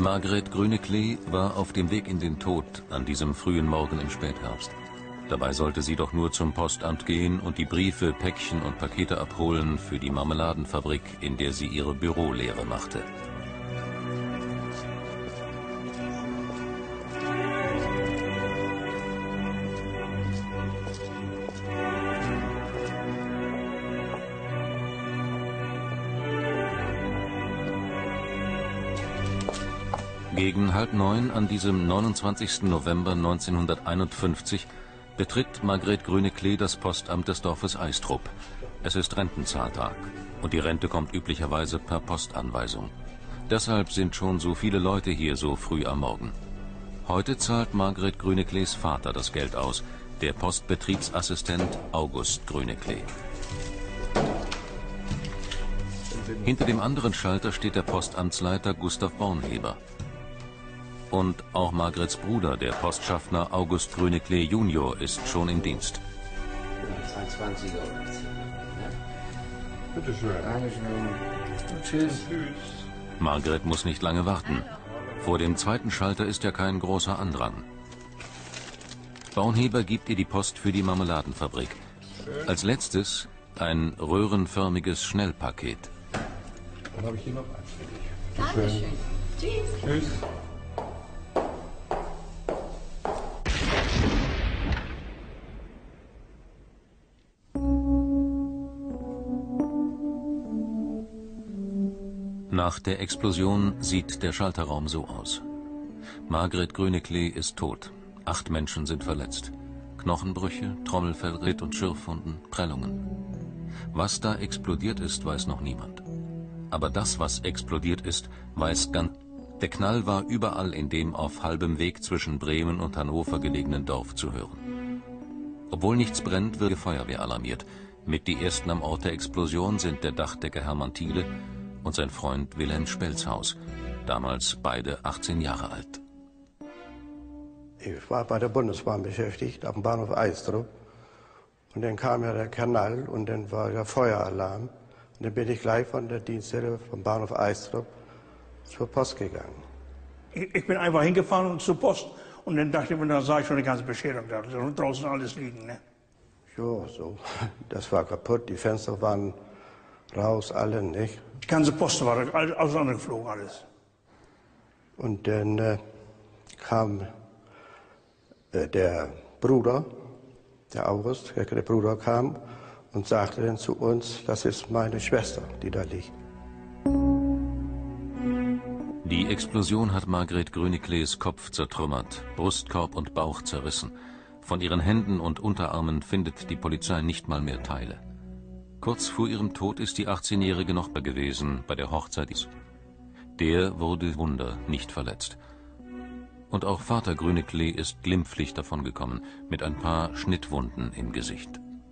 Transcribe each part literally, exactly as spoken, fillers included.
Margret Grüneklee war auf dem Weg in den Tod an diesem frühen Morgen im Spätherbst. Dabei sollte sie doch nur zum Postamt gehen und die Briefe, Päckchen und Pakete abholen für die Marmeladenfabrik, in der sie ihre Bürolehre machte. Gegen halb neun an diesem neunundzwanzigsten November neunzehnhunderteinundfünfzig betritt Margret Grüneklee das Postamt des Dorfes Eistrup. Es ist Rentenzahltag und die Rente kommt üblicherweise per Postanweisung. Deshalb sind schon so viele Leute hier so früh am Morgen. Heute zahlt Margret Grüneklees Vater das Geld aus, der Postbetriebsassistent August Grüneklee. Hinter dem anderen Schalter steht der Postamtsleiter Gustav Bornheber. Und auch Margrets Bruder, der Postschaffner August Grüneklee Junior, ist schon im Dienst. Bitte schön. Dankeschön. Tschüss. Margret muss nicht lange warten. Vor dem zweiten Schalter ist ja kein großer Andrang. Bornheber gibt ihr die Post für die Marmeladenfabrik. Als letztes ein röhrenförmiges Schnellpaket. Dann habe ich hier noch eins für dich. Dankeschön. Tschüss. Tschüss. Nach der Explosion sieht der Schalterraum so aus. Margret Grüneklee ist tot. Acht Menschen sind verletzt. Knochenbrüche, Trommelfellriss und Schürfwunden, Prellungen. Was da explodiert ist, weiß noch niemand. Aber das, was explodiert ist, weiß ganz. Der Knall war überall in dem auf halbem Weg zwischen Bremen und Hannover gelegenen Dorf zu hören. Obwohl nichts brennt, wird die Feuerwehr alarmiert. Mit die ersten am Ort der Explosion sind der Dachdecker Hermann Thiele und sein Freund Wilhelm Spelzhaus, damals beide achtzehn Jahre alt. Ich war bei der Bundesbahn beschäftigt, auf dem Bahnhof Eistrup. Und dann kam ja der Knall und dann war der Feueralarm. Und dann bin ich gleich von der Dienststelle vom Bahnhof Eistrup zur Post gegangen. Ich, ich bin einfach hingefahren und zur Post. Und dann dachte ich mir, da sah ich schon die ganze Bescherung da. Und draußen alles liegen, ne? Ja, so. Das war kaputt, die Fenster waren raus, alle, nicht? Die ganze Post war auseinandergeflogen, alles. Und dann äh, kam äh, der Bruder, der August, der Bruder kam und sagte dann zu uns, das ist meine Schwester, die da liegt. Die Explosion hat Margret Grüneklees Kopf zertrümmert, Brustkorb und Bauch zerrissen. Von ihren Händen und Unterarmen findet die Polizei nicht mal mehr Teile. Kurz vor ihrem Tod ist die achtzehnjährige noch gewesen bei der Hochzeit. Der wurde Wunder nicht verletzt. Und auch Vater Grüneklee ist glimpflich davongekommen, mit ein paar Schnittwunden im Gesicht.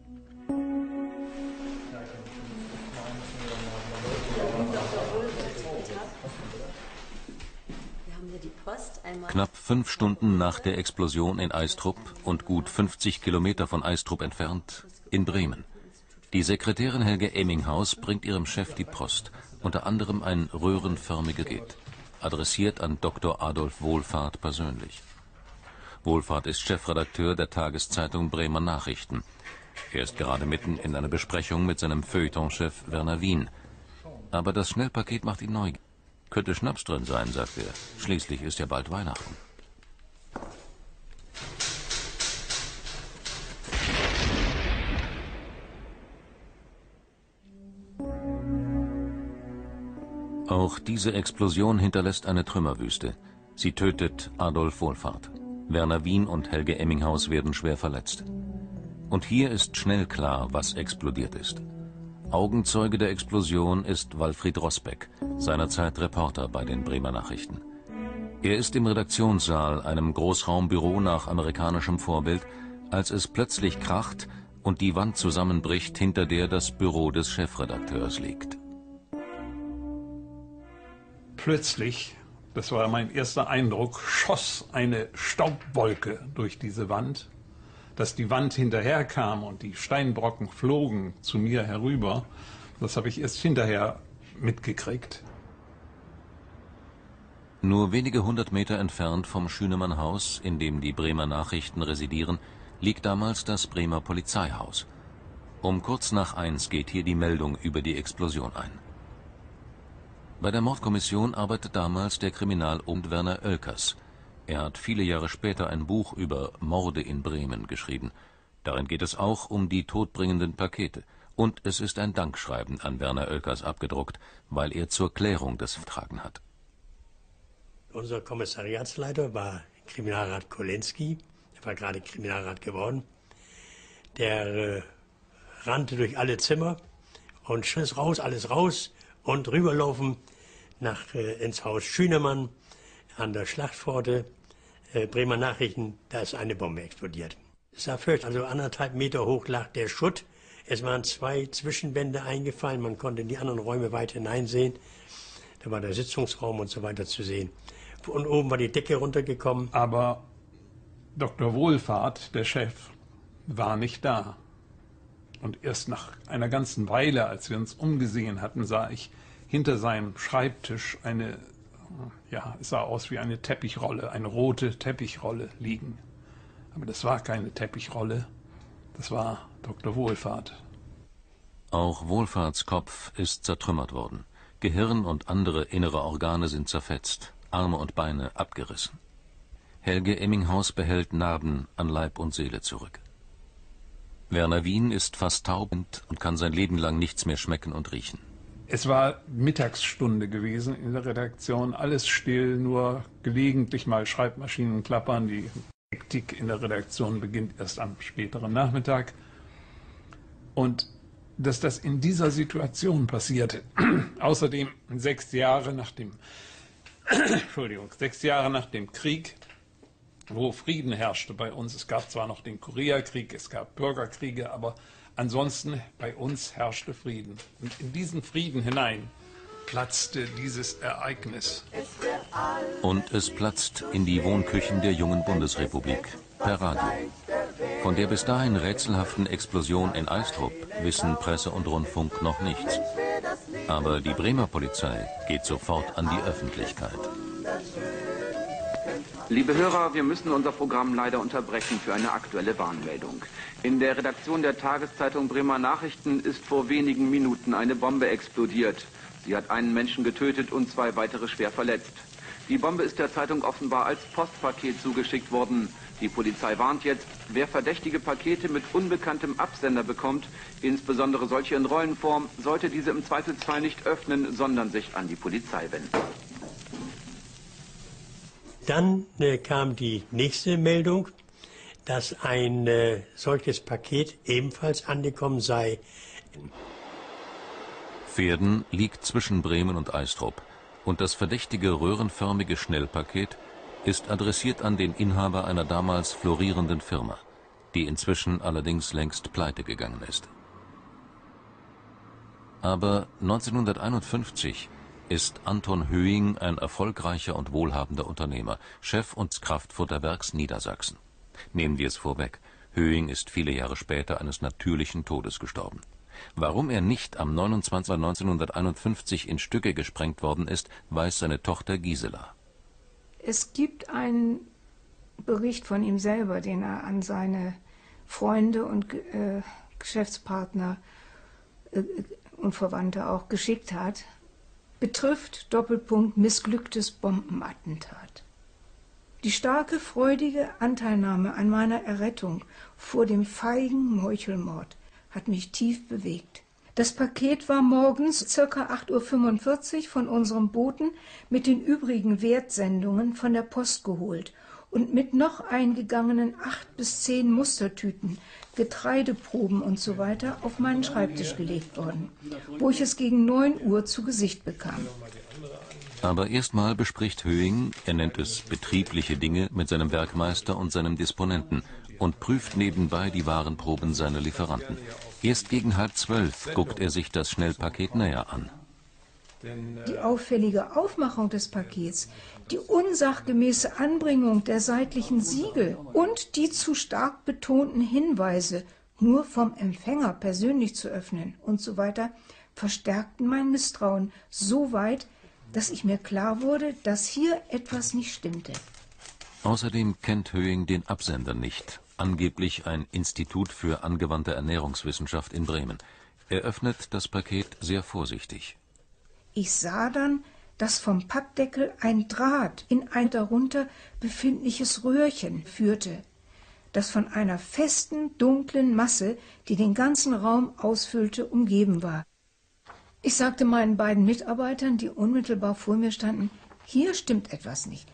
Knapp fünf Stunden nach der Explosion in Eistrup und gut fünfzig Kilometer von Eistrup entfernt in Bremen. Die Sekretärin Helge Emminghaus bringt ihrem Chef die Post, unter anderem ein röhrenförmiges Paket, adressiert an Doktor Adolf Wohlfahrt persönlich. Wohlfahrt ist Chefredakteur der Tageszeitung Bremer Nachrichten. Er ist gerade mitten in einer Besprechung mit seinem Feuilletonchef Werner Wien. Aber das Schnellpaket macht ihn neugierig. Könnte Schnaps drin sein, sagt er. Schließlich ist ja bald Weihnachten. Auch diese Explosion hinterlässt eine Trümmerwüste. Sie tötet Adolf Wohlfahrt. Werner Wien und Helge Emminghaus werden schwer verletzt. Und hier ist schnell klar, was explodiert ist. Augenzeuge der Explosion ist Walfried Rosbeck, seinerzeit Reporter bei den Bremer Nachrichten. Er ist im Redaktionssaal, einem Großraumbüro nach amerikanischem Vorbild, als es plötzlich kracht und die Wand zusammenbricht, hinter der das Büro des Chefredakteurs liegt. Plötzlich, das war mein erster Eindruck, schoss eine Staubwolke durch diese Wand. Dass die Wand hinterherkam und die Steinbrocken flogen zu mir herüber, das habe ich erst hinterher mitgekriegt. Nur wenige hundert Meter entfernt vom Schünemann-Haus, in dem die Bremer Nachrichten residieren, liegt damals das Bremer Polizeihaus. Um kurz nach eins geht hier die Meldung über die Explosion ein. Bei der Mordkommission arbeitet damals der Kriminalobert Werner Oelkers. Er hat viele Jahre später ein Buch über Morde in Bremen geschrieben. Darin geht es auch um die todbringenden Pakete. Und es ist ein Dankschreiben an Werner Oelkers abgedruckt, weil er zur Klärung des getragen hat. Unser Kommissariatsleiter war Kriminalrat Kolenski. Er war gerade Kriminalrat geworden. Der äh, rannte durch alle Zimmer und schriss raus, alles raus und rüberlaufen nach, äh, ins Haus Schünemann an der Schlachtpforte. Äh, Bremer Nachrichten, da ist eine Bombe explodiert. Es war fürchterlich, also anderthalb Meter hoch lag der Schutt. Es waren zwei Zwischenwände eingefallen, man konnte in die anderen Räume weit hineinsehen. Da war der Sitzungsraum und so weiter zu sehen. Und oben war die Decke runtergekommen. Aber Doktor Wohlfahrt, der Chef, war nicht da. Und erst nach einer ganzen Weile, als wir uns umgesehen hatten, sah ich hinter seinem Schreibtisch eine, ja, es sah aus wie eine Teppichrolle, eine rote Teppichrolle liegen. Aber das war keine Teppichrolle, das war Doktor Wohlfahrt. Auch Wohlfahrts Kopf ist zertrümmert worden. Gehirn und andere innere Organe sind zerfetzt, Arme und Beine abgerissen. Helge Emminghaus behält Narben an Leib und Seele zurück. Werner Wien ist fast taub und kann sein Leben lang nichts mehr schmecken und riechen. Es war Mittagsstunde gewesen in der Redaktion, alles still, nur gelegentlich mal Schreibmaschinen klappern. Die Hektik in der Redaktion beginnt erst am späteren Nachmittag. Und dass das in dieser Situation passierte, außerdem sechs Jahre nach dem, Entschuldigung, sechs Jahre nach dem Krieg, wo Frieden herrschte bei uns. Es gab zwar noch den Koreakrieg, es gab Bürgerkriege, aber ansonsten bei uns herrschte Frieden. Und in diesen Frieden hinein platzte dieses Ereignis. Und es platzt in die Wohnküchen der jungen Bundesrepublik, per Radio. Von der bis dahin rätselhaften Explosion in Eistrup wissen Presse und Rundfunk noch nichts. Aber die Bremer Polizei geht sofort an die Öffentlichkeit. Liebe Hörer, wir müssen unser Programm leider unterbrechen für eine aktuelle Warnmeldung. In der Redaktion der Tageszeitung Bremer Nachrichten ist vor wenigen Minuten eine Bombe explodiert. Sie hat einen Menschen getötet und zwei weitere schwer verletzt. Die Bombe ist der Zeitung offenbar als Postpaket zugeschickt worden. Die Polizei warnt jetzt, wer verdächtige Pakete mit unbekanntem Absender bekommt, insbesondere solche in Rollenform, sollte diese im Zweifelsfall nicht öffnen, sondern sich an die Polizei wenden. Dann äh, kam die nächste Meldung, dass ein äh, solches Paket ebenfalls angekommen sei. Verden liegt zwischen Bremen und Eistrup und das verdächtige röhrenförmige Schnellpaket ist adressiert an den Inhaber einer damals florierenden Firma, die inzwischen allerdings längst pleite gegangen ist. Aber neunzehnhunderteinundfünfzig ist Anton Höing ein erfolgreicher und wohlhabender Unternehmer, Chef und Kraftfurter Werks Niedersachsen. Nehmen wir es vorweg, Höing ist viele Jahre später eines natürlichen Todes gestorben. Warum er nicht am neunundzwanzigsten November neunzehnhunderteinundfünfzig in Stücke gesprengt worden ist, weiß seine Tochter Gisela. Es gibt einen Bericht von ihm selber, den er an seine Freunde und äh, Geschäftspartner äh, und Verwandte auch geschickt hat. Betrifft Doppelpunkt missglücktes Bombenattentat. Die starke, freudige Anteilnahme an meiner Errettung vor dem feigen Meuchelmord hat mich tief bewegt. Das Paket war morgens ca. acht Uhr fünfundvierzig von unserem Boten mit den übrigen Wertsendungen von der Post geholt und mit noch eingegangenen acht bis zehn Mustertüten, Getreideproben und so weiter auf meinen Schreibtisch gelegt worden, wo ich es gegen neun Uhr zu Gesicht bekam. Aber erstmal bespricht Höing, er nennt es betriebliche Dinge, mit seinem Werkmeister und seinem Disponenten und prüft nebenbei die Warenproben seiner Lieferanten. Erst gegen halb zwölf guckt er sich das Schnellpaket näher an. Die auffällige Aufmachung des Pakets, die unsachgemäße Anbringung der seitlichen Siegel und die zu stark betonten Hinweise, nur vom Empfänger persönlich zu öffnen und so weiter, verstärkten mein Misstrauen so weit, dass ich mir klar wurde, dass hier etwas nicht stimmte. Außerdem kennt Höing den Absender nicht, angeblich ein Institut für angewandte Ernährungswissenschaft in Bremen. Er öffnet das Paket sehr vorsichtig. Ich sah dann, dass vom Pappdeckel ein Draht in ein darunter befindliches Röhrchen führte, das von einer festen, dunklen Masse, die den ganzen Raum ausfüllte, umgeben war. Ich sagte meinen beiden Mitarbeitern, die unmittelbar vor mir standen, hier stimmt etwas nicht.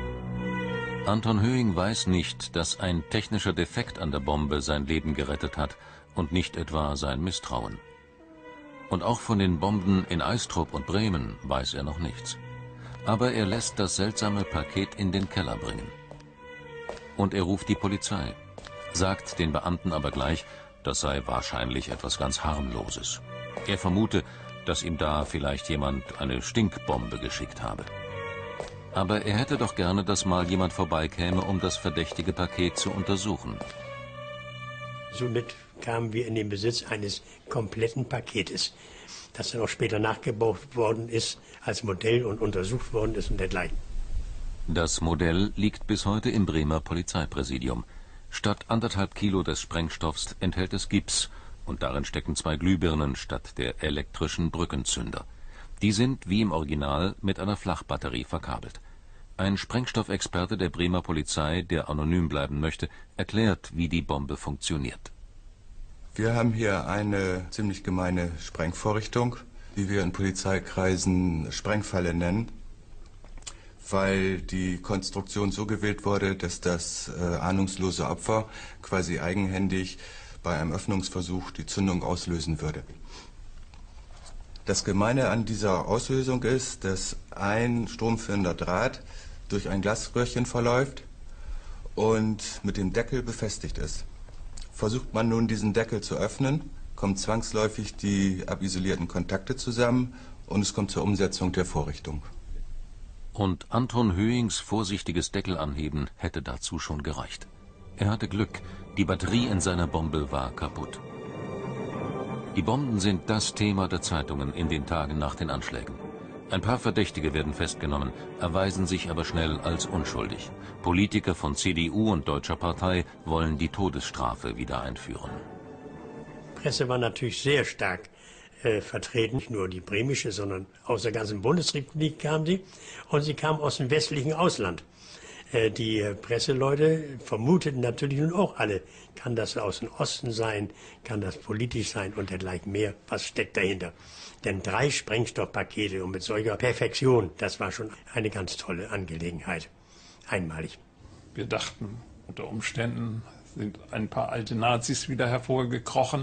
Anton Höing weiß nicht, dass ein technischer Defekt an der Bombe sein Leben gerettet hat und nicht etwa sein Misstrauen. Und auch von den Bomben in Eystrup und Bremen weiß er noch nichts. Aber er lässt das seltsame Paket in den Keller bringen. Und er ruft die Polizei, sagt den Beamten aber gleich, das sei wahrscheinlich etwas ganz Harmloses. Er vermute, dass ihm da vielleicht jemand eine Stinkbombe geschickt habe. Aber er hätte doch gerne, dass mal jemand vorbeikäme, um das verdächtige Paket zu untersuchen. Somit kamen wir in den Besitz eines kompletten Paketes, das dann auch später nachgebaut worden ist, als Modell und untersucht worden ist und dergleichen. Das Modell liegt bis heute im Bremer Polizeipräsidium. Statt anderthalb Kilo des Sprengstoffs enthält es Gips und darin stecken zwei Glühbirnen statt der elektrischen Brückenzünder. Die sind, wie im Original, mit einer Flachbatterie verkabelt. Ein Sprengstoffexperte der Bremer Polizei, der anonym bleiben möchte, erklärt, wie die Bombe funktioniert. Wir haben hier eine ziemlich gemeine Sprengvorrichtung, die wir in Polizeikreisen Sprengfalle nennen, weil die Konstruktion so gewählt wurde, dass das äh, ahnungslose Opfer quasi eigenhändig bei einem Öffnungsversuch die Zündung auslösen würde. Das Gemeine an dieser Auslösung ist, dass ein stromführender Draht durch ein Glasröhrchen verläuft und mit dem Deckel befestigt ist. Versucht man nun, diesen Deckel zu öffnen, kommen zwangsläufig die abisolierten Kontakte zusammen und es kommt zur Umsetzung der Vorrichtung. Und Anton Höings vorsichtiges Deckelanheben hätte dazu schon gereicht. Er hatte Glück, die Batterie in seiner Bombe war kaputt. Die Bomben sind das Thema der Zeitungen in den Tagen nach den Anschlägen. Ein paar Verdächtige werden festgenommen, erweisen sich aber schnell als unschuldig. Politiker von C D U und Deutscher Partei wollen die Todesstrafe wieder einführen. Die Presse war natürlich sehr stark äh, vertreten, nicht nur die bremische, sondern aus der ganzen Bundesrepublik kamen sie. Und sie kamen aus dem westlichen Ausland. Äh, die äh, Presseleute vermuteten natürlich nun auch alle, kann das aus dem Osten sein, kann das politisch sein und dergleichen mehr, was steckt dahinter. Denn drei Sprengstoffpakete und mit solcher Perfektion, das war schon eine ganz tolle Angelegenheit. Einmalig. Wir dachten, unter Umständen sind ein paar alte Nazis wieder hervorgekrochen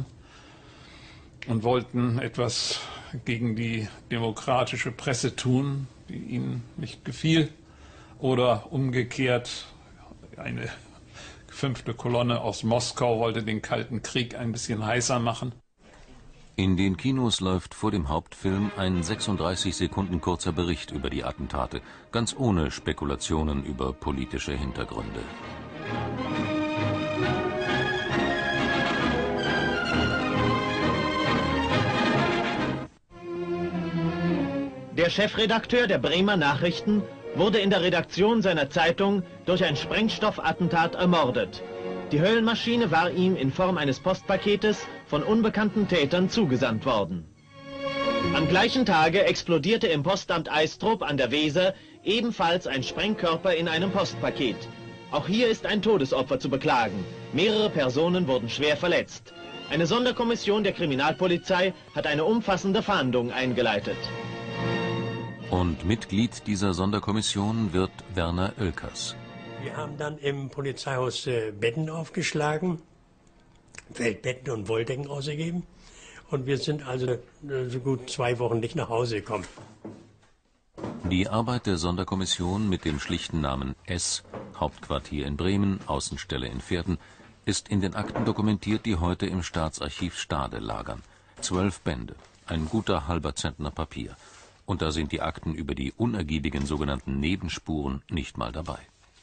und wollten etwas gegen die demokratische Presse tun, die ihnen nicht gefiel. Oder umgekehrt, eine fünfte Kolonne aus Moskau wollte den Kalten Krieg ein bisschen heißer machen. In den Kinos läuft vor dem Hauptfilm ein sechsunddreißig Sekunden kurzer Bericht über die Attentate, ganz ohne Spekulationen über politische Hintergründe. Der Chefredakteur der Bremer Nachrichten wurde in der Redaktion seiner Zeitung durch ein Sprengstoffattentat ermordet. Die Höllenmaschine war ihm in Form eines Postpaketes von unbekannten Tätern zugesandt worden. Am gleichen Tage explodierte im Postamt Eystrup an der Weser ebenfalls ein Sprengkörper in einem Postpaket. Auch hier ist ein Todesopfer zu beklagen. Mehrere Personen wurden schwer verletzt. Eine Sonderkommission der Kriminalpolizei hat eine umfassende Fahndung eingeleitet. Und Mitglied dieser Sonderkommission wird Werner Oelkers. Wir haben dann im Polizeihaus äh, Betten aufgeschlagen, Feldbetten und Wolldecken ausgegeben. Und wir sind also äh, so gut zwei Wochen nicht nach Hause gekommen. Die Arbeit der Sonderkommission mit dem schlichten Namen S, Hauptquartier in Bremen, Außenstelle in Verden, ist in den Akten dokumentiert, die heute im Staatsarchiv Stade lagern. Zwölf Bände, ein guter halber Zentner Papier. Und da sind die Akten über die unergiebigen sogenannten Nebenspuren nicht mal dabei.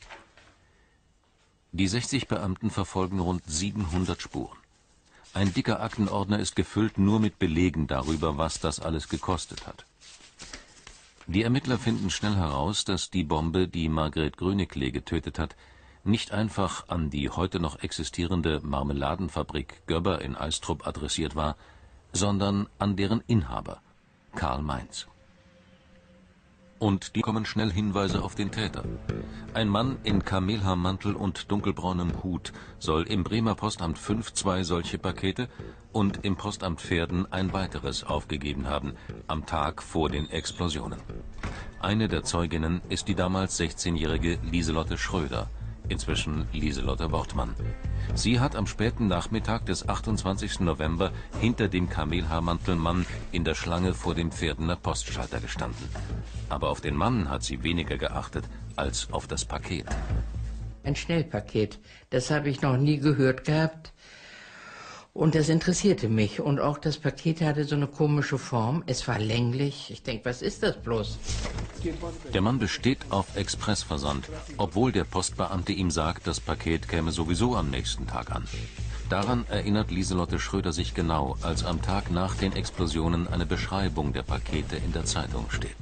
Die sechzig Beamten verfolgen rund siebenhundert Spuren. Ein dicker Aktenordner ist gefüllt nur mit Belegen darüber, was das alles gekostet hat. Die Ermittler finden schnell heraus, dass die Bombe, die Margret Gröneklee getötet hat, nicht einfach an die heute noch existierende Marmeladenfabrik Göbber in Aistrup adressiert war, sondern an deren Inhaber, Karl Mainz. Und die kommen schnell Hinweise auf den Täter. Ein Mann in Kamelhaarmantel und dunkelbraunem Hut soll im Bremer Postamt fünf zwei solche Pakete und im Postamt Verden ein weiteres aufgegeben haben, am Tag vor den Explosionen. Eine der Zeuginnen ist die damals sechzehnjährige Lieselotte Schröder, inzwischen Lieselotte Wortmann. Sie hat am späten Nachmittag des achtundzwanzigsten November hinter dem Kamelhaarmantelmann in der Schlange vor dem Verdener Postschalter gestanden. Aber auf den Mann hat sie weniger geachtet als auf das Paket. Ein Schnellpaket, das habe ich noch nie gehört gehabt. Und das interessierte mich. Und auch das Paket hatte so eine komische Form. Es war länglich. Ich denke, was ist das bloß? Der Mann besteht auf Expressversand, obwohl der Postbeamte ihm sagt, das Paket käme sowieso am nächsten Tag an. Daran erinnert Lieselotte Schröder sich genau, als am Tag nach den Explosionen eine Beschreibung der Pakete in der Zeitung steht.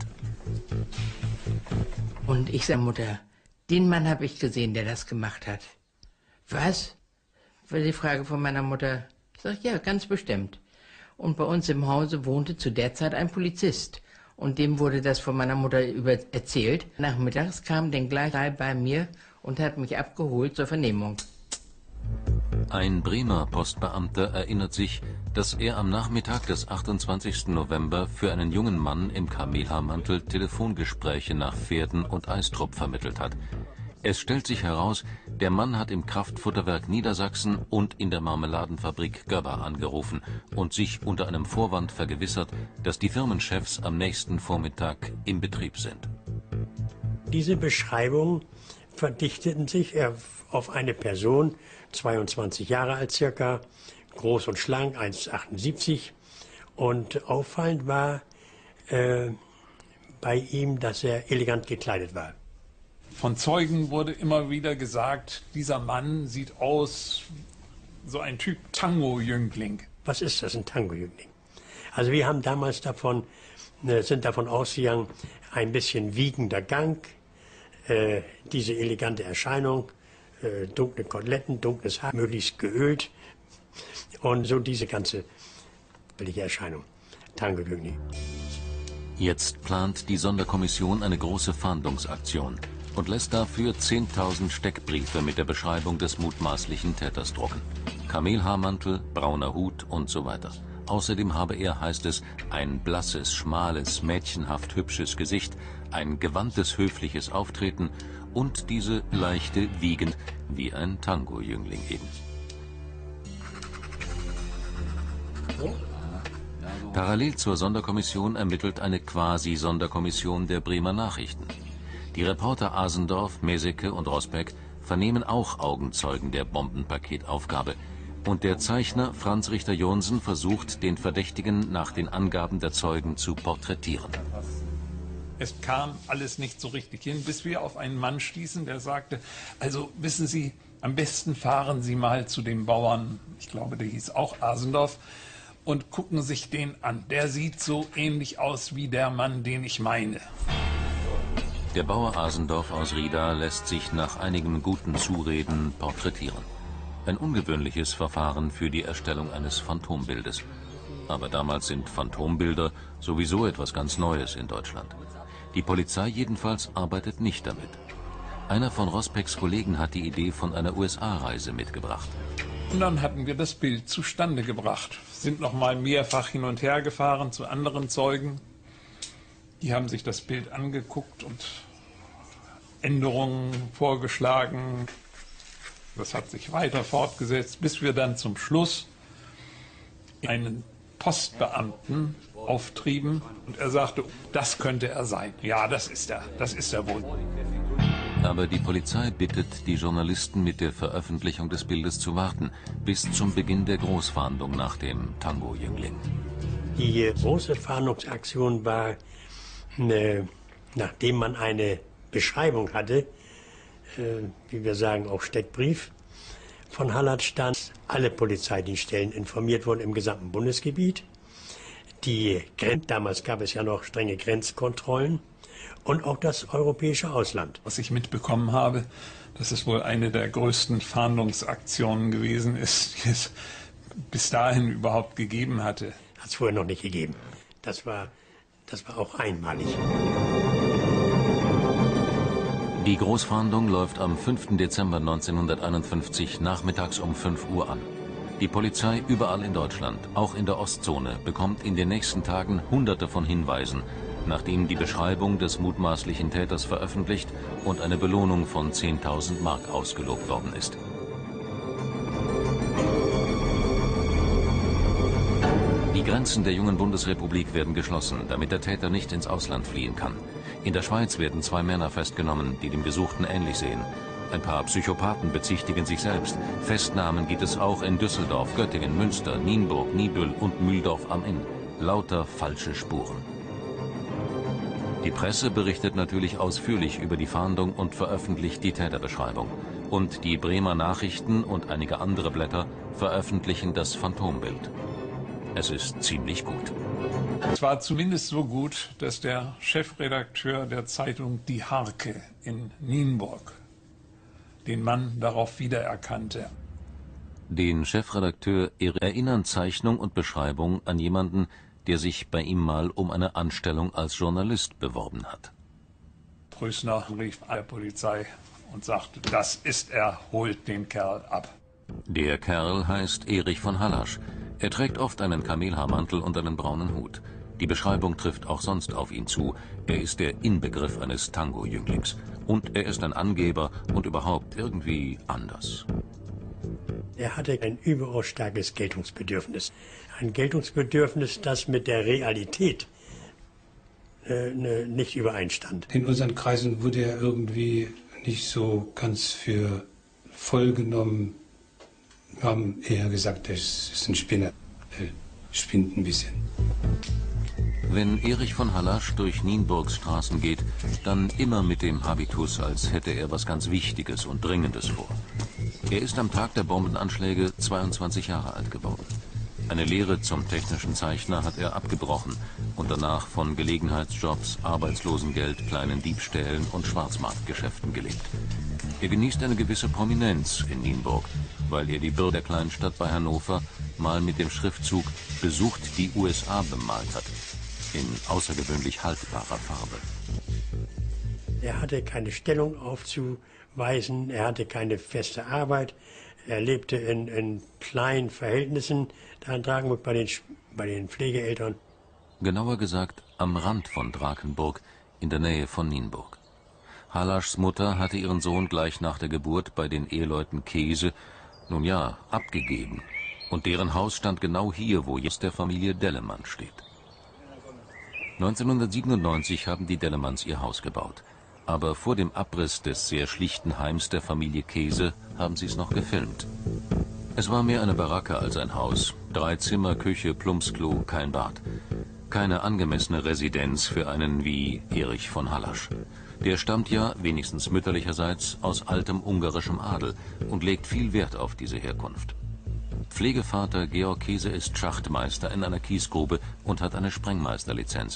Und ich sage, Mutter, den Mann habe ich gesehen, der das gemacht hat. Was? War die Frage von meiner Mutter. Ich sage, ja, ganz bestimmt. Und bei uns im Hause wohnte zu der Zeit ein Polizist. Und dem wurde das von meiner Mutter über erzählt. Nachmittags kam dann gleich bei mir und hat mich abgeholt zur Vernehmung. Ein Bremer Postbeamter erinnert sich, dass er am Nachmittag des achtundzwanzigsten November für einen jungen Mann im Kamelhaarmantel Telefongespräche nach Verden und Aistrup vermittelt hat. Es stellt sich heraus, der Mann hat im Kraftfutterwerk Niedersachsen und in der Marmeladenfabrik Göbber angerufen und sich unter einem Vorwand vergewissert, dass die Firmenchefs am nächsten Vormittag im Betrieb sind. Diese Beschreibungen verdichteten sich auf eine Person, zweiundzwanzig Jahre alt circa, groß und schlank, eins Komma achtundsiebzig. Und auffallend war äh, bei ihm, dass er elegant gekleidet war. Von Zeugen wurde immer wieder gesagt, dieser Mann sieht aus, so ein Typ Tango-Jüngling. Was ist das, ein Tango-Jüngling? Also wir haben damals davon, äh, sind davon ausgegangen, ein bisschen wiegender Gang, äh, diese elegante Erscheinung, äh, dunkle Koteletten, dunkles Haar, möglichst geölt und so diese ganze billige Erscheinung, Tango-Jüngling. Jetzt plant die Sonderkommission eine große Fahndungsaktion und lässt dafür zehntausend Steckbriefe mit der Beschreibung des mutmaßlichen Täters drucken. Kamelhaarmantel, brauner Hut und so weiter. Außerdem habe er, heißt es, ein blasses, schmales, mädchenhaft hübsches Gesicht, ein gewandtes, höfliches Auftreten und diese leichte, wiegend, wie ein Tango-Jüngling eben. Parallel zur Sonderkommission ermittelt eine Quasi-Sonderkommission der Bremer Nachrichten. Die Reporter Asendorf, Meseke und Rosbeck vernehmen auch Augenzeugen der Bombenpaketaufgabe. Und der Zeichner Franz Richter-Johnsen versucht, den Verdächtigen nach den Angaben der Zeugen zu porträtieren. Es kam alles nicht so richtig hin, bis wir auf einen Mann stießen, der sagte, also wissen Sie, am besten fahren Sie mal zu dem Bauern, ich glaube, der hieß auch Asendorf, und gucken sich den an. Der sieht so ähnlich aus wie der Mann, den ich meine. Der Bauer Asendorf aus Rieda lässt sich nach einigem guten Zureden porträtieren. Ein ungewöhnliches Verfahren für die Erstellung eines Phantombildes. Aber damals sind Phantombilder sowieso etwas ganz Neues in Deutschland. Die Polizei jedenfalls arbeitet nicht damit. Einer von Rosbecks Kollegen hat die Idee von einer U S A-Reise mitgebracht. Und dann hatten wir das Bild zustande gebracht. Sind noch mal mehrfach hin und her gefahren zu anderen Zeugen. Die haben sich das Bild angeguckt und Änderungen vorgeschlagen. Das hat sich weiter fortgesetzt, bis wir dann zum Schluss einen Postbeamten auftrieben. Und er sagte, das könnte er sein. Ja, das ist er. Das ist er wohl. Aber die Polizei bittet die Journalisten, mit der Veröffentlichung des Bildes zu warten, bis zum Beginn der Großfahndung nach dem Tango-Jüngling. Die große Fahndungsaktion war, ne, nachdem man eine Beschreibung hatte, äh, wie wir sagen, auch Steckbrief von Hallertstand, alle Polizeidienststellen informiert wurden im gesamten Bundesgebiet. Die Grenz, damals gab es ja noch strenge Grenzkontrollen, und auch das europäische Ausland. Was ich mitbekommen habe, dass es wohl eine der größten Fahndungsaktionen gewesen ist, die es bis dahin überhaupt gegeben hatte. Hat es vorher noch nicht gegeben. Das war, das war auch einmalig. Die Großfahndung läuft am fünften Dezember neunzehnhunderteinundfünfzig nachmittags um fünf Uhr an. Die Polizei überall in Deutschland, auch in der Ostzone, bekommt in den nächsten Tagen Hunderte von Hinweisen, nachdem die Beschreibung des mutmaßlichen Täters veröffentlicht und eine Belohnung von zehntausend Mark ausgelobt worden ist. Die Grenzen der jungen Bundesrepublik werden geschlossen, damit der Täter nicht ins Ausland fliehen kann. In der Schweiz werden zwei Männer festgenommen, die dem Gesuchten ähnlich sehen. Ein paar Psychopathen bezichtigen sich selbst. Festnahmen gibt es auch in Düsseldorf, Göttingen, Münster, Nienburg, Niebüll und Mühldorf am Inn. Lauter falsche Spuren. Die Presse berichtet natürlich ausführlich über die Fahndung und veröffentlicht die Täterbeschreibung. Und die Bremer Nachrichten und einige andere Blätter veröffentlichen das Phantombild. Es ist ziemlich gut. Es war zumindest so gut, dass der Chefredakteur der Zeitung Die Harke in Nienburg den Mann darauf wiedererkannte. Den Chefredakteur erinnern Zeichnung und Beschreibung an jemanden, der sich bei ihm mal um eine Anstellung als Journalist beworben hat. Prößner rief der Polizei und sagte, das ist er, holt den Kerl ab. Der Kerl heißt Erich von Hallasch. Er trägt oft einen Kamelhaarmantel und einen braunen Hut. Die Beschreibung trifft auch sonst auf ihn zu. Er ist der Inbegriff eines Tango-Jünglings. Und er ist ein Angeber und überhaupt irgendwie anders. Er hatte ein überaus starkes Geltungsbedürfnis. Ein Geltungsbedürfnis, das mit der Realität äh, ne, nicht übereinstand. In unseren Kreisen wurde er irgendwie nicht so ganz für voll genommen. Wir haben eher gesagt, er ist ein Spinner. Er spinnt ein bisschen. Wenn Erich von Hallasch durch Nienburgs Straßen geht, dann immer mit dem Habitus, als hätte er was ganz Wichtiges und Dringendes vor. Er ist am Tag der Bombenanschläge zweiundzwanzig Jahre alt geworden. Eine Lehre zum technischen Zeichner hat er abgebrochen und danach von Gelegenheitsjobs, Arbeitslosengeld, kleinen Diebstählen und Schwarzmarktgeschäften gelebt. Er genießt eine gewisse Prominenz in Nienburg, weil er die Bürger der Kleinstadt bei Hannover mal mit dem Schriftzug "Besucht die U S A" bemalt hat. In außergewöhnlich haltbarer Farbe. Er hatte keine Stellung aufzuweisen, er hatte keine feste Arbeit, er lebte in, in kleinen Verhältnissen, da tragen wir bei den, bei den Pflegeeltern. Genauer gesagt am Rand von Drakenburg, in der Nähe von Nienburg. Hallaschs Mutter hatte ihren Sohn gleich nach der Geburt bei den Eheleuten Kese, nun ja, abgegeben. Und deren Haus stand genau hier, wo jetzt der Familie Dellemann steht. neunzehnhundertsiebenundneunzig haben die Dellemanns ihr Haus gebaut. Aber vor dem Abriss des sehr schlichten Heims der Familie Kese haben sie es noch gefilmt. Es war mehr eine Baracke als ein Haus. Drei Zimmer, Küche, Plumpsklo, kein Bad. Keine angemessene Residenz für einen wie Erich von Hallasch. Der stammt ja, wenigstens mütterlicherseits, aus altem ungarischem Adel und legt viel Wert auf diese Herkunft. Pflegevater Georg Kese ist Schachtmeister in einer Kiesgrube und hat eine Sprengmeisterlizenz.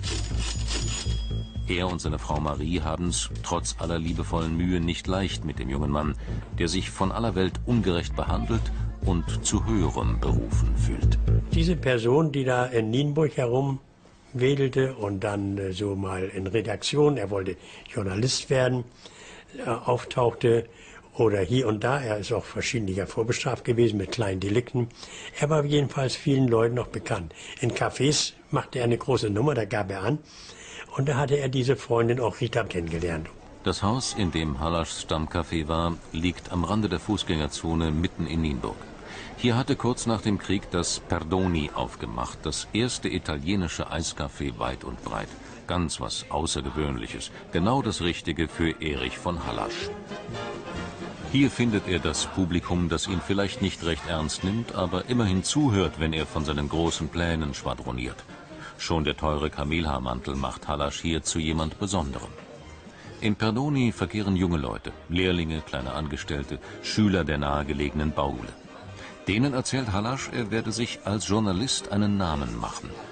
Er und seine Frau Marie haben es trotz aller liebevollen Mühe nicht leicht mit dem jungen Mann, der sich von aller Welt ungerecht behandelt und zu höherem berufen fühlt. Diese Person, die da in Nienburg herumwedelte und dann äh, so mal in Redaktion, er wollte Journalist werden, äh, auftauchte, oder hier und da, er ist auch verschiedentlich vorbestraft gewesen mit kleinen Delikten. Er war jedenfalls vielen Leuten noch bekannt. In Cafés machte er eine große Nummer, da gab er an. Und da hatte er diese Freundin auch Rita kennengelernt. Das Haus, in dem Hallaschs Stammcafé war, liegt am Rande der Fußgängerzone mitten in Nienburg. Hier hatte kurz nach dem Krieg das Perdoni aufgemacht, das erste italienische Eiscafé weit und breit. Ganz was Außergewöhnliches, genau das Richtige für Erich von Hallasch. Hier findet er das Publikum, das ihn vielleicht nicht recht ernst nimmt, aber immerhin zuhört, wenn er von seinen großen Plänen schwadroniert. Schon der teure Kamelhaarmantel macht Hallasch hier zu jemand Besonderem. Im Perdoni verkehren junge Leute, Lehrlinge, kleine Angestellte, Schüler der nahegelegenen Baule. Denen erzählt Hallasch, er werde sich als Journalist einen Namen machen.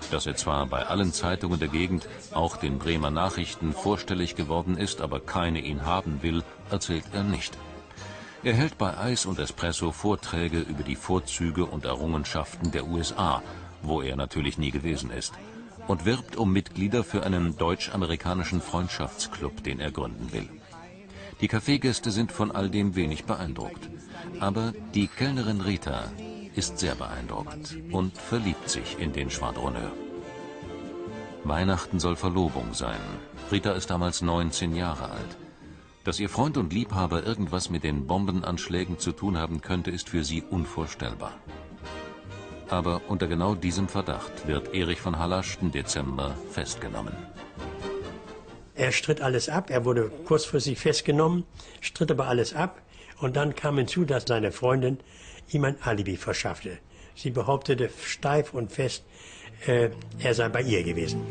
Dass er zwar bei allen Zeitungen der Gegend, auch den Bremer Nachrichten, vorstellig geworden ist, aber keine ihn haben will, erzählt er nicht. Er hält bei Eis und Espresso Vorträge über die Vorzüge und Errungenschaften der U S A, wo er natürlich nie gewesen ist, und wirbt um Mitglieder für einen deutsch-amerikanischen Freundschaftsclub, den er gründen will. Die Kaffeegäste sind von all dem wenig beeindruckt. Aber die Kellnerin Rita ist sehr beeindruckt und verliebt sich in den Schwadroneur. Weihnachten soll Verlobung sein. Rita ist damals neunzehn Jahre alt. Dass ihr Freund und Liebhaber irgendwas mit den Bombenanschlägen zu tun haben könnte, ist für sie unvorstellbar. Aber unter genau diesem Verdacht wird Erich von Hallasch im Dezember festgenommen. Er stritt alles ab, er wurde kurzfristig festgenommen, stritt aber alles ab. Und dann kam hinzu, dass seine Freundin ihm ein Alibi verschaffte. Sie behauptete steif und fest, äh, er sei bei ihr gewesen.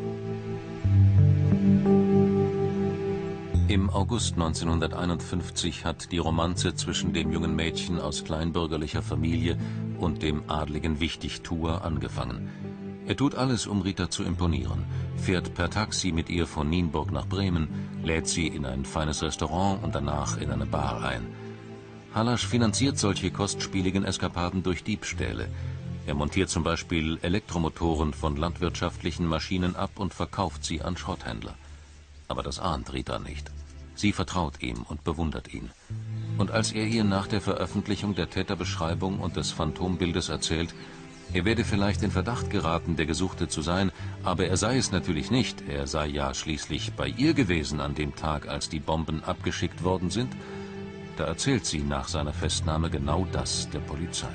Im August neunzehnhunderteinundfünfzig hat die Romanze zwischen dem jungen Mädchen aus kleinbürgerlicher Familie und dem adligen Wichtigtuer angefangen. Er tut alles, um Rita zu imponieren, fährt per Taxi mit ihr von Nienburg nach Bremen, lädt sie in ein feines Restaurant und danach in eine Bar ein. Hallasch finanziert solche kostspieligen Eskapaden durch Diebstähle. Er montiert zum Beispiel Elektromotoren von landwirtschaftlichen Maschinen ab und verkauft sie an Schrotthändler. Aber das ahnt Rita nicht. Sie vertraut ihm und bewundert ihn. Und als er ihr nach der Veröffentlichung der Täterbeschreibung und des Phantombildes erzählt, er werde vielleicht in Verdacht geraten, der Gesuchte zu sein, aber er sei es natürlich nicht. Er sei ja schließlich bei ihr gewesen an dem Tag, als die Bomben abgeschickt worden sind. Da erzählt sie nach seiner Festnahme genau das der Polizei.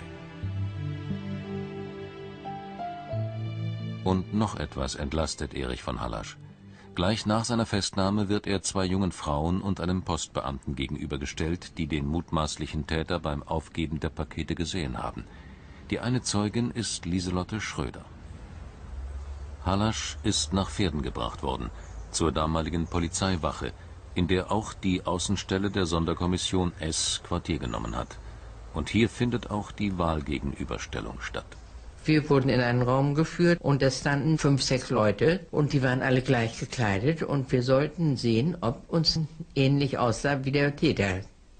Und noch etwas entlastet Erich von Hallasch. Gleich nach seiner Festnahme wird er zwei jungen Frauen und einem Postbeamten gegenübergestellt, die den mutmaßlichen Täter beim Aufgeben der Pakete gesehen haben. Die eine Zeugin ist Lieselotte Schröder. Hallasch ist nach Verden gebracht worden, zur damaligen Polizeiwache, in der auch die Außenstelle der Sonderkommission S Quartier genommen hat. Und hier findet auch die Wahlgegenüberstellung statt. Wir wurden in einen Raum geführt und da standen fünf, sechs Leute und die waren alle gleich gekleidet und wir sollten sehen, ob uns ähnlich aussah wie der Täter.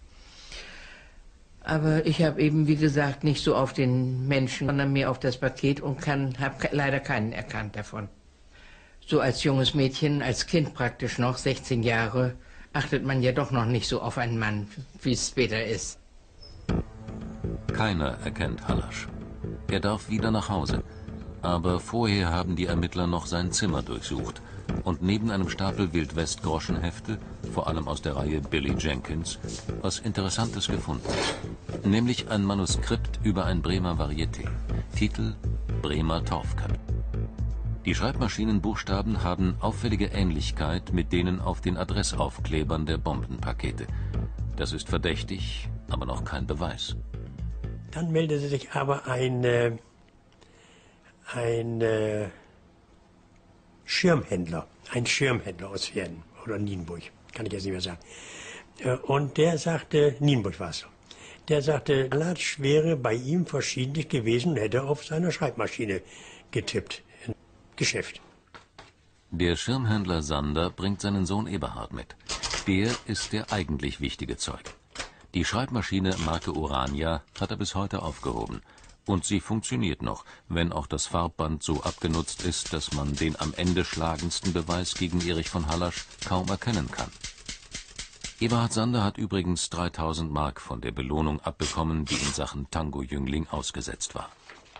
Aber ich habe eben, wie gesagt, nicht so auf den Menschen, sondern mehr auf das Paket und habe leider keinen erkannt davon. So als junges Mädchen, als Kind praktisch noch, sechzehn Jahre, achtet man ja doch noch nicht so auf einen Mann, wie es später ist. Keiner erkennt Hallasch. Er darf wieder nach Hause. Aber vorher haben die Ermittler noch sein Zimmer durchsucht und neben einem Stapel Wildwest-Groschenhefte, vor allem aus der Reihe Billy Jenkins, was Interessantes gefunden. Nämlich ein Manuskript über ein Bremer Varieté. Titel Bremer Torfköpp. Die Schreibmaschinenbuchstaben haben auffällige Ähnlichkeit mit denen auf den Adressaufklebern der Bombenpakete. Das ist verdächtig, aber noch kein Beweis. Dann meldete sich aber ein, äh, ein äh, Schirmhändler, ein Schirmhändler aus Verden oder Nienburg, kann ich jetzt nicht mehr sagen. Äh, und der sagte, Nienburg war es so, der sagte, Hallasch wäre bei ihm verschiedentlich gewesen und hätte auf seiner Schreibmaschine getippt. Geschäft. Der Schirmhändler Sander bringt seinen Sohn Eberhard mit. Der ist der eigentlich wichtige Zeug. Die Schreibmaschine Marke Urania hat er bis heute aufgehoben. Und sie funktioniert noch, wenn auch das Farbband so abgenutzt ist, dass man den am Ende schlagendsten Beweis gegen Erich von Hallasch kaum erkennen kann. Eberhard Sander hat übrigens dreitausend Mark von der Belohnung abbekommen, die in Sachen Tango-Jüngling ausgesetzt war.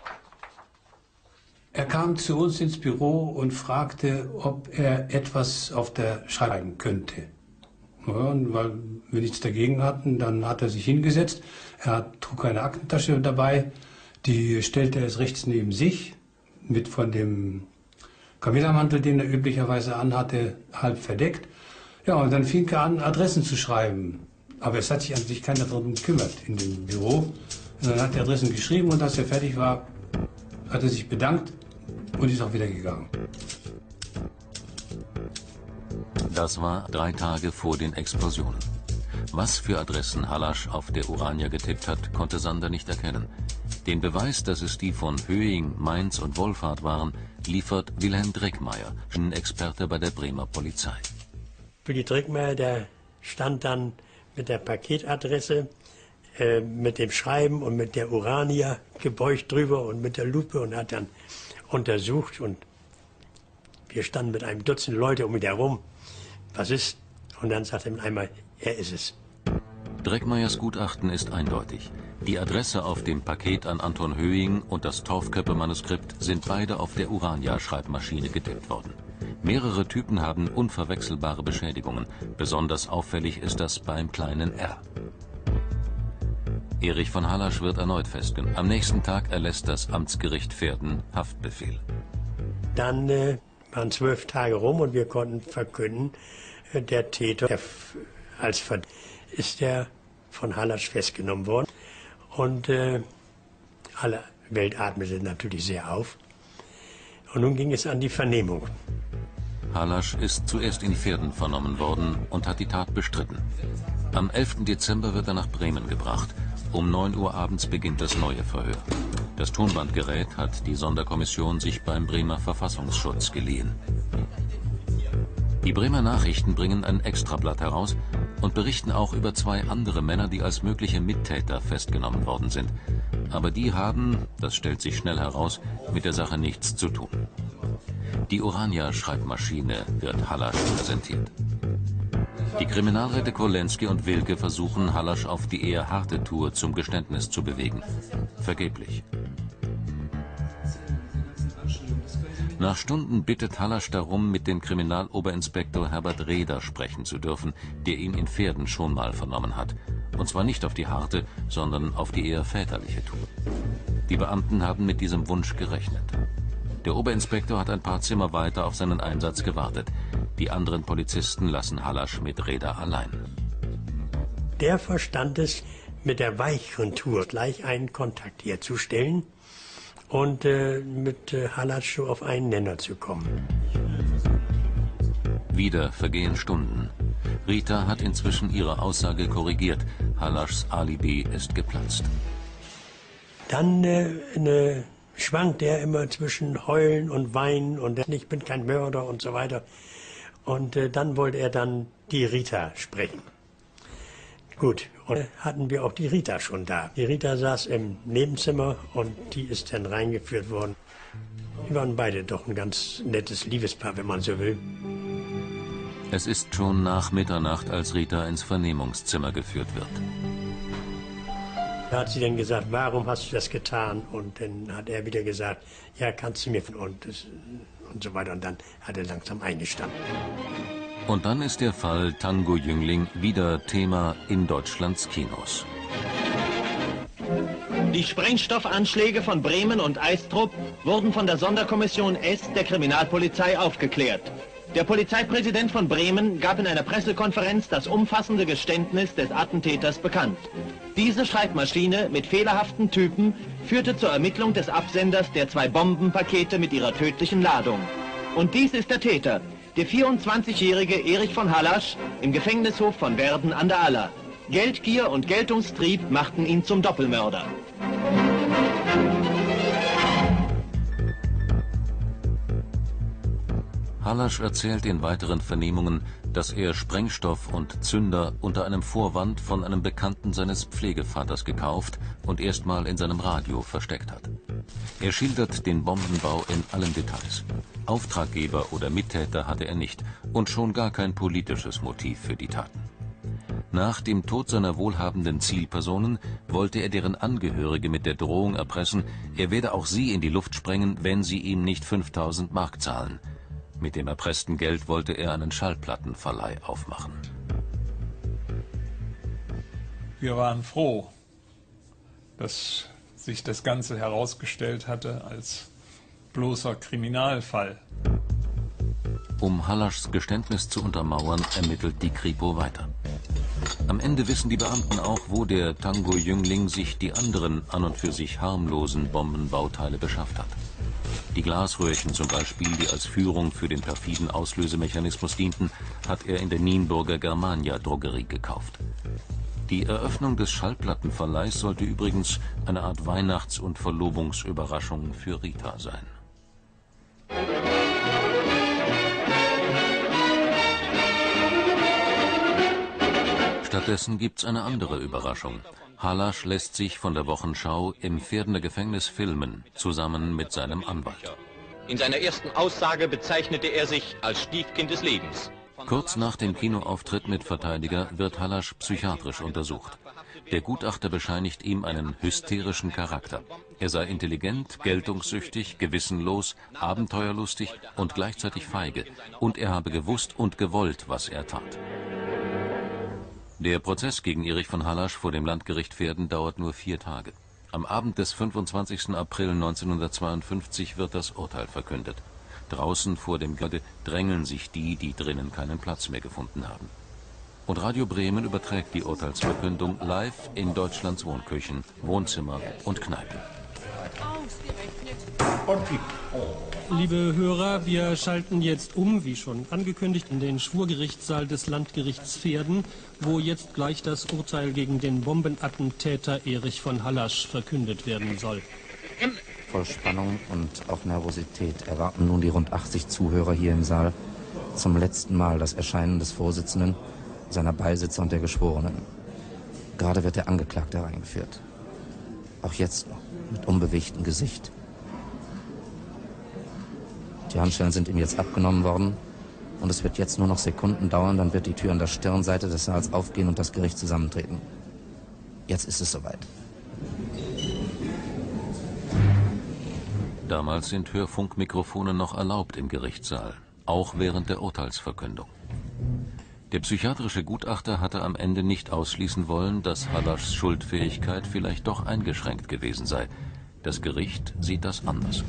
Er kam zu uns ins Büro und fragte, ob er etwas auf der schreiben könnte. Ja, und weil wir nichts dagegen hatten, dann hat er sich hingesetzt. Er trug eine Aktentasche dabei, die stellte er rechts neben sich, mit von dem Kamelhaarmantel, den er üblicherweise anhatte, halb verdeckt. Ja, und dann fing er an, Adressen zu schreiben. Aber es hat sich an sich keiner darum gekümmert in dem Büro. Und dann hat er Adressen geschrieben und als er fertig war, hat er sich bedankt und ist auch wieder gegangen. Das war drei Tage vor den Explosionen. Was für Adressen Hallasch auf der Urania getippt hat, konnte Sander nicht erkennen. Den Beweis, dass es die von Höing, Mainz und Wohlfahrt waren, liefert Wilhelm Dreckmeier, Experte bei der Bremer Polizei. Für die Dreckmeier, der stand dann mit der Paketadresse, äh, mit dem Schreiben und mit der Urania gebeugt drüber und mit der Lupe und hat dann untersucht. Und wir standen mit einem Dutzend Leute um ihn herum. Was ist? Und dann sagte er einmal, er ist es. Dreckmeiers Gutachten ist eindeutig. Die Adresse auf dem Paket an Anton Höing und das Torfköppe-Manuskript sind beide auf der Urania-Schreibmaschine getippt worden. Mehrere Typen haben unverwechselbare Beschädigungen. Besonders auffällig ist das beim kleinen R. Erich von Hallasch wird erneut festgenommen. Am nächsten Tag erlässt das Amtsgericht Verden Haftbefehl. Dann äh, waren zwölf Tage rum und wir konnten verkünden, äh, der Täter der, als Verdacht ist der von Hallasch festgenommen worden. Und äh, alle Welt atmete natürlich sehr auf. Und nun ging es an die Vernehmung. Hallasch ist zuerst in Verden vernommen worden und hat die Tat bestritten. Am elften Dezember wird er nach Bremen gebracht. Um neun Uhr abends beginnt das neue Verhör. Das Tonbandgerät hat die Sonderkommission sich beim Bremer Verfassungsschutz geliehen. Die Bremer Nachrichten bringen ein Extrablatt heraus und berichten auch über zwei andere Männer, die als mögliche Mittäter festgenommen worden sind. Aber die haben, das stellt sich schnell heraus, mit der Sache nichts zu tun. Die Urania-Schreibmaschine wird Hallasch präsentiert. Die Kriminalräte Kurlenski und Wilke versuchen, Hallasch auf die eher harte Tour zum Geständnis zu bewegen. Vergeblich. Nach Stunden bittet Hallasch darum, mit dem Kriminaloberinspektor Herbert Reder sprechen zu dürfen, der ihn in Verden schon mal vernommen hat. Und zwar nicht auf die harte, sondern auf die eher väterliche Tour. Die Beamten haben mit diesem Wunsch gerechnet. Der Oberinspektor hat ein paar Zimmer weiter auf seinen Einsatz gewartet. Die anderen Polizisten lassen Hallasch mit Reder allein. Der verstand es, mit der Weichkontur gleich einen Kontakt herzustellen und äh, mit äh, Hallasch so auf einen Nenner zu kommen. Wieder vergehen Stunden. Rita hat inzwischen ihre Aussage korrigiert. Hallaschs Alibi ist geplatzt. Dann äh, ne, schwankt er immer zwischen Heulen und Weinen und ich bin kein Mörder und so weiter. Und äh, dann wollte er dann die Rita sprechen. Gut, und äh, hatten wir auch die Rita schon da. Die Rita saß im Nebenzimmer und die ist dann reingeführt worden. Die waren beide doch ein ganz nettes Liebespaar, wenn man so will. Es ist schon nach Mitternacht, als Rita ins Vernehmungszimmer geführt wird. Da hat sie dann gesagt, warum hast du das getan? Und dann hat er wieder gesagt, ja, kannst du mir von und, und so weiter. Und dann hat er langsam eingestanden. Und dann ist der Fall Tango Jüngling wieder Thema in Deutschlands Kinos. Die Sprengstoffanschläge von Bremen und Eistrup wurden von der Sonderkommission S der Kriminalpolizei aufgeklärt. Der Polizeipräsident von Bremen gab in einer Pressekonferenz das umfassende Geständnis des Attentäters bekannt. Diese Schreibmaschine mit fehlerhaften Typen führte zur Ermittlung des Absenders der zwei Bombenpakete mit ihrer tödlichen Ladung. Und dies ist der Täter, der vierundzwanzigjährige Erich von Hallasch im Gefängnishof von Verden an der Aller. Geldgier und Geltungstrieb machten ihn zum Doppelmörder. Hallasch erzählt in weiteren Vernehmungen, dass er Sprengstoff und Zünder unter einem Vorwand von einem Bekannten seines Pflegevaters gekauft und erstmal in seinem Radio versteckt hat. Er schildert den Bombenbau in allen Details. Auftraggeber oder Mittäter hatte er nicht und schon gar kein politisches Motiv für die Taten. Nach dem Tod seiner wohlhabenden Zielpersonen wollte er deren Angehörige mit der Drohung erpressen, er werde auch sie in die Luft sprengen, wenn sie ihm nicht fünftausend Mark zahlen. Mit dem erpressten Geld wollte er einen Schallplattenverleih aufmachen. Wir waren froh, dass sich das Ganze herausgestellt hatte als bloßer Kriminalfall. Um Hallaschs Geständnis zu untermauern, ermittelt die Kripo weiter. Am Ende wissen die Beamten auch, wo der Tango-Jüngling sich die anderen an und für sich harmlosen Bombenbauteile beschafft hat. Die Glasröhrchen zum Beispiel, die als Führung für den perfiden Auslösemechanismus dienten, hat er in der Nienburger Germania-Drogerie gekauft. Die Eröffnung des Schallplattenverleihs sollte übrigens eine Art Weihnachts- und Verlobungsüberraschung für Rita sein. Stattdessen gibt's eine andere Überraschung. Hallasch lässt sich von der Wochenschau im Pferdener Gefängnis filmen, zusammen mit seinem Anwalt. In seiner ersten Aussage bezeichnete er sich als Stiefkind des Lebens. Kurz nach dem Kinoauftritt mit Verteidiger wird Hallasch psychiatrisch untersucht. Der Gutachter bescheinigt ihm einen hysterischen Charakter. Er sei intelligent, geltungssüchtig, gewissenlos, abenteuerlustig und gleichzeitig feige. Und er habe gewusst und gewollt, was er tat. Der Prozess gegen Erich von Hallasch vor dem Landgericht Verden dauert nur vier Tage. Am Abend des fünfundzwanzigsten April neunzehnhundertzweiundfünfzig wird das Urteil verkündet. Draußen vor dem Gebäude drängeln sich die, die drinnen keinen Platz mehr gefunden haben. Und Radio Bremen überträgt die Urteilsverkündung live in Deutschlands Wohnküchen, Wohnzimmer und Kneipen. Liebe Hörer, wir schalten jetzt um, wie schon angekündigt, in den Schwurgerichtssaal des Landgerichts Verden, wo jetzt gleich das Urteil gegen den Bombenattentäter Erich von Hallasch verkündet werden soll. Voll Spannung und auch Nervosität erwarten nun die rund achtzig Zuhörer hier im Saal zum letzten Mal das Erscheinen des Vorsitzenden, seiner Beisitzer und der Geschworenen. Gerade wird der Angeklagte hereingeführt. Auch jetzt noch, mit unbewegtem Gesicht. Die Handschellen sind ihm jetzt abgenommen worden und es wird jetzt nur noch Sekunden dauern, dann wird die Tür an der Stirnseite des Saals aufgehen und das Gericht zusammentreten. Jetzt ist es soweit. Damals sind Hörfunkmikrofone noch erlaubt im Gerichtssaal, auch während der Urteilsverkündung. Der psychiatrische Gutachter hatte am Ende nicht ausschließen wollen, dass Hallaschs Schuldfähigkeit vielleicht doch eingeschränkt gewesen sei. Das Gericht sieht das anders.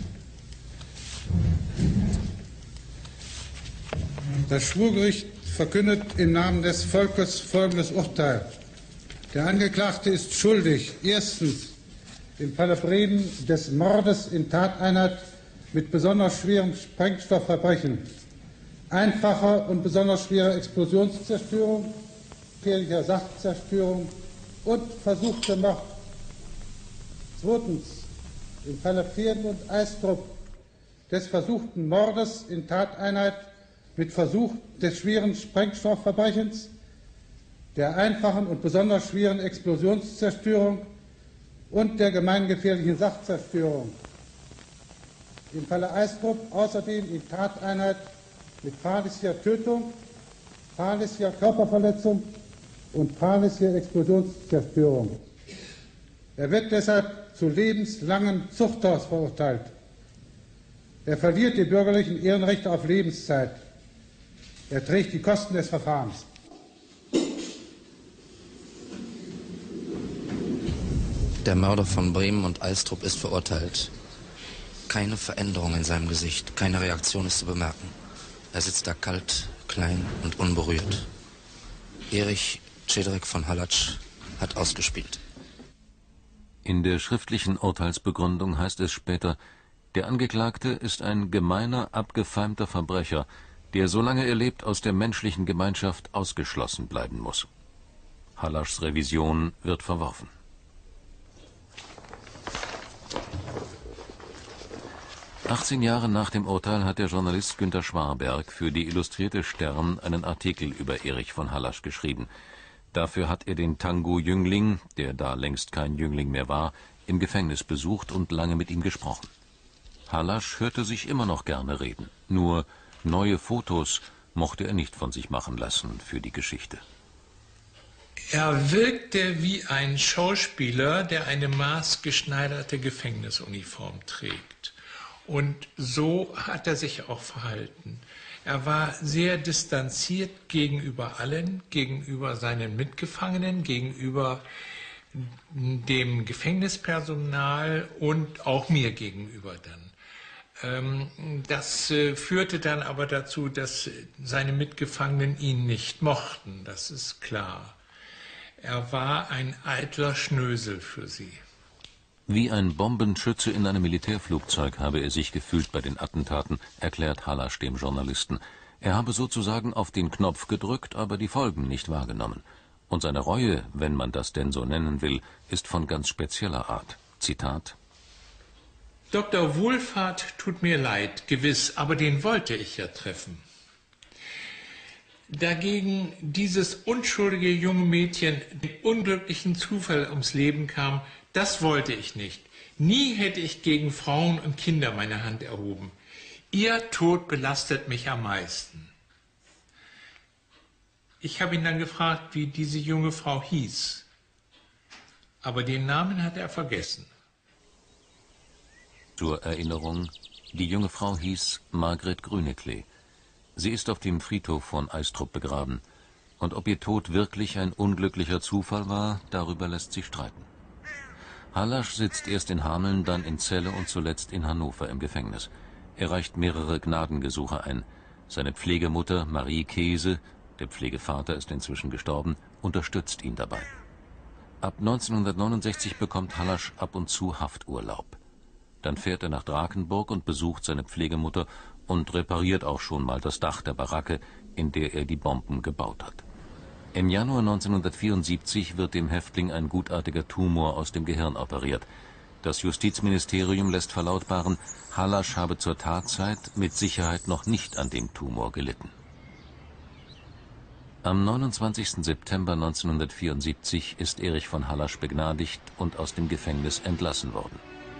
Das Schwurgericht verkündet im Namen des Volkes folgendes Urteil. Der Angeklagte ist schuldig, erstens im Falle Bremen des Mordes in Tateinheit mit besonders schwerem Sprengstoffverbrechen, einfacher und besonders schwerer Explosionszerstörung, gefährlicher Sachzerstörung und versuchter Mord. Zweitens im Falle Verden und Eistrup des versuchten Mordes in Tateinheit mit Versuch des schweren Sprengstoffverbrechens, der einfachen und besonders schweren Explosionszerstörung und der gemeingefährlichen Sachzerstörung. Im Falle Eistrup außerdem in Tateinheit mit fahrlässiger Tötung, fahrlässiger Körperverletzung und fahrlässiger Explosionszerstörung. Er wird deshalb zu lebenslangem Zuchthaus verurteilt. Er verliert die bürgerlichen Ehrenrechte auf Lebenszeit. Er trägt die Kosten des Verfahrens. Der Mörder von Bremen und Eistrup ist verurteilt. Keine Veränderung in seinem Gesicht, keine Reaktion ist zu bemerken. Er sitzt da kalt, klein und unberührt. Erich Cedric von Hallasch hat ausgespielt. In der schriftlichen Urteilsbegründung heißt es später, der Angeklagte ist ein gemeiner, abgefeimter Verbrecher, der, solange er lebt, aus der menschlichen Gemeinschaft ausgeschlossen bleiben muss. Hallaschs Revision wird verworfen. achtzehn Jahre nach dem Urteil hat der Journalist Günter Schwarberg für die Illustrierte Stern einen Artikel über Erich von Hallasch geschrieben. Dafür hat er den Tango-Jüngling, der da längst kein Jüngling mehr war, im Gefängnis besucht und lange mit ihm gesprochen. Hallasch hörte sich immer noch gerne reden, nur neue Fotos mochte er nicht von sich machen lassen für die Geschichte. Er wirkte wie ein Schauspieler, der eine maßgeschneiderte Gefängnisuniform trägt. Und so hat er sich auch verhalten. Er war sehr distanziert gegenüber allen, gegenüber seinen Mitgefangenen, gegenüber dem Gefängnispersonal und auch mir gegenüber dann. Das führte dann aber dazu, dass seine Mitgefangenen ihn nicht mochten, das ist klar. Er war ein eitler Schnösel für sie. Wie ein Bombenschütze in einem Militärflugzeug habe er sich gefühlt bei den Attentaten, erklärt Hallasch dem Journalisten. Er habe sozusagen auf den Knopf gedrückt, aber die Folgen nicht wahrgenommen. Und seine Reue, wenn man das denn so nennen will, ist von ganz spezieller Art. Zitat: Doktor Wohlfahrt tut mir leid, gewiss, aber den wollte ich ja treffen. Dagegen dieses unschuldige junge Mädchen dem unglücklichen Zufall ums Leben kam, das wollte ich nicht. Nie hätte ich gegen Frauen und Kinder meine Hand erhoben. Ihr Tod belastet mich am meisten. Ich habe ihn dann gefragt, wie diese junge Frau hieß. Aber den Namen hat er vergessen. Zur Erinnerung, die junge Frau hieß Margret Grüneklee. Sie ist auf dem Friedhof von Eystrup begraben. Und ob ihr Tod wirklich ein unglücklicher Zufall war, darüber lässt sich streiten. Hallasch sitzt erst in Hameln, dann in Celle und zuletzt in Hannover im Gefängnis. Er reicht mehrere Gnadengesuche ein. Seine Pflegemutter Marie Käse, der Pflegevater ist inzwischen gestorben, unterstützt ihn dabei. Ab neunzehnhundertneunundsechzig bekommt Hallasch ab und zu Hafturlaub. Dann fährt er nach Drakenburg und besucht seine Pflegemutter und repariert auch schon mal das Dach der Baracke, in der er die Bomben gebaut hat. Im Januar neunzehnhundertvierundsiebzig wird dem Häftling ein gutartiger Tumor aus dem Gehirn operiert. Das Justizministerium lässt verlautbaren, Hallasch habe zur Tatzeit mit Sicherheit noch nicht an dem Tumor gelitten. Am neunundzwanzigsten September neunzehnhundertvierundsiebzig ist Erich von Hallasch begnadigt und aus dem Gefängnis entlassen worden.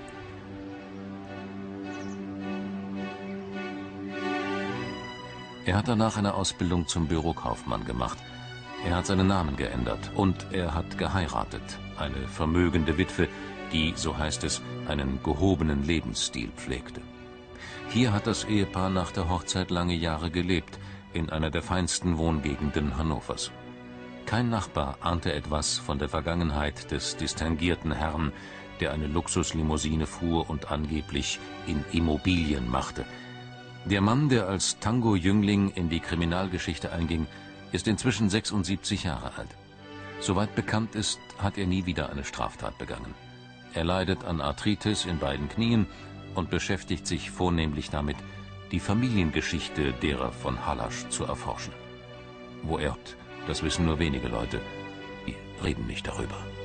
Er hat danach eine Ausbildung zum Bürokaufmann gemacht. Er hat seinen Namen geändert und er hat geheiratet. Eine vermögende Witwe, die, so heißt es, einen gehobenen Lebensstil pflegte. Hier hat das Ehepaar nach der Hochzeit lange Jahre gelebt, in einer der feinsten Wohngegenden Hannovers. Kein Nachbar ahnte etwas von der Vergangenheit des distinguierten Herrn, der eine Luxuslimousine fuhr und angeblich in Immobilien machte. Der Mann, der als Tango-Jüngling in die Kriminalgeschichte einging, ist inzwischen sechsundsiebzig Jahre alt. Soweit bekannt ist, hat er nie wieder eine Straftat begangen. Er leidet an Arthritis in beiden Knien und beschäftigt sich vornehmlich damit, die Familiengeschichte derer von Hallasch zu erforschen. Wo er, das wissen nur wenige Leute, die reden nicht darüber.